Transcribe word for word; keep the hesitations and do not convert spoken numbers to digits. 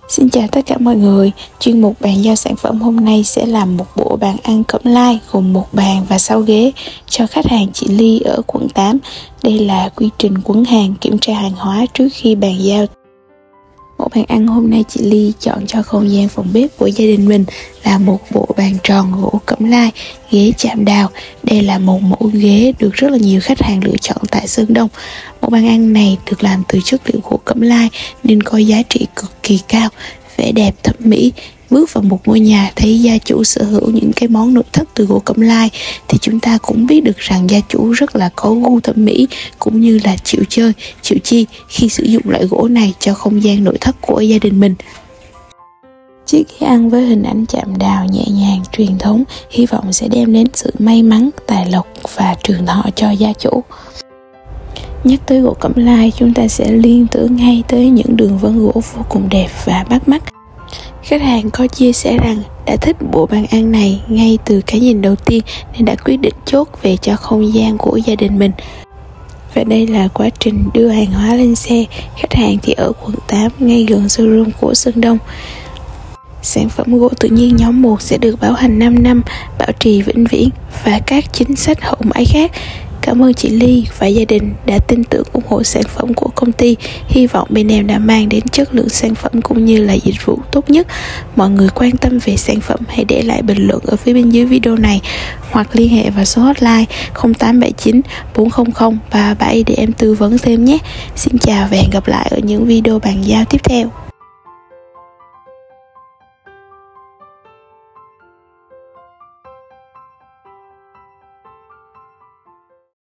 Xin chào tất cả mọi người, chuyên mục bàn giao sản phẩm hôm nay sẽ làm một bộ bàn ăn cẩm lai gồm một bàn và sáu ghế cho khách hàng chị Ly ở quận tám. Đây là quy trình quấn hàng, kiểm tra hàng hóa trước khi bàn giao. Bộ bàn ăn hôm nay chị Ly chọn cho không gian phòng bếp của gia đình mình là một bộ bàn tròn gỗ cẩm lai, ghế chạm đào. Đây là một mẫu ghế được rất là nhiều khách hàng lựa chọn tại Sơn Đông. Bộ bàn ăn này được làm từ chất liệu gỗ cẩm lai nên có giá trị cực kỳ cao, vẻ đẹp thẩm mỹ. Bước vào một ngôi nhà thấy gia chủ sở hữu những cái món nội thất từ gỗ cẩm lai thì chúng ta cũng biết được rằng gia chủ rất là có gu thẩm mỹ cũng như là chịu chơi, chịu chi khi sử dụng loại gỗ này cho không gian nội thất của gia đình mình. Chiếc ghế ăn với hình ảnh chạm đào nhẹ nhàng truyền thống hy vọng sẽ đem đến sự may mắn, tài lộc và trường thọ cho gia chủ. Nhắc tới gỗ cẩm lai, chúng ta sẽ liên tưởng ngay tới những đường vân gỗ vô cùng đẹp và bắt mắt. Khách hàng có chia sẻ rằng đã thích bộ bàn ăn này ngay từ cái nhìn đầu tiên nên đã quyết định chốt về cho không gian của gia đình mình. Và đây là quá trình đưa hàng hóa lên xe. Khách hàng thì ở quận tám, ngay gần showroom của Sơn Đông. Sản phẩm gỗ tự nhiên nhóm một sẽ được bảo hành năm năm, bảo trì vĩnh viễn và các chính sách hậu mãi khác. Cảm ơn chị Ly và gia đình đã tin tưởng ủng hộ sản phẩm của công ty. Hy vọng bên em đã mang đến chất lượng sản phẩm cũng như là dịch vụ tốt nhất. Mọi người quan tâm về sản phẩm hãy để lại bình luận ở phía bên dưới video này hoặc liên hệ vào số hotline không tám bảy chín bốn không không ba bảy để em tư vấn thêm nhé. Xin chào và hẹn gặp lại ở những video bàn giao tiếp theo.